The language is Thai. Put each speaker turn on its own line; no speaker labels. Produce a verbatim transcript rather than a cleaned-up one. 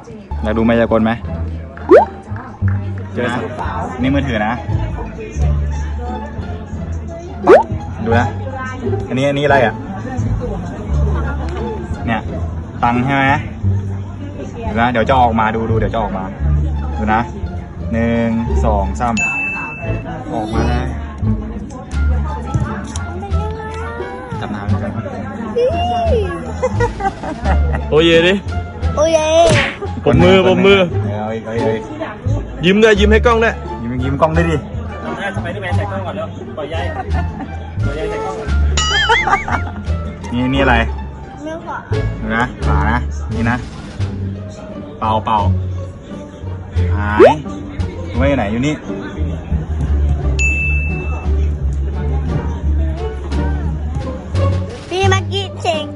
อยากดูมายากลไหมเจอนะนี่มือถือนะดูนะอันนี้อันนี้อะไรอ่ะเนี่ยตังใช่ไหมดูนะเดี๋ยวจะออกมาดูดูเดี๋ยวจะออกมาดูนะหนึ่งสองสามออกมาได้จับน้ำกัน
โอเยดิ
โอเย
ผมมือผมมือ
เอาอีกเอาอีก
ยิ้มด้วยยิ้มให้กล้องด้วย
ยิ้มยิ้มกล้องด้วยดิ
ทำไมที่แม่ใส่กล้องก่อนแล้วปล่อยใยปล่อยใยใส่กล้อง
นี่นี่อะไร
เนื้อฝา
ดูนะฝานะนี่นะเป่าเป่าหายไว้ไหนอยู่นี่
พี่เมื่อกี้เสียง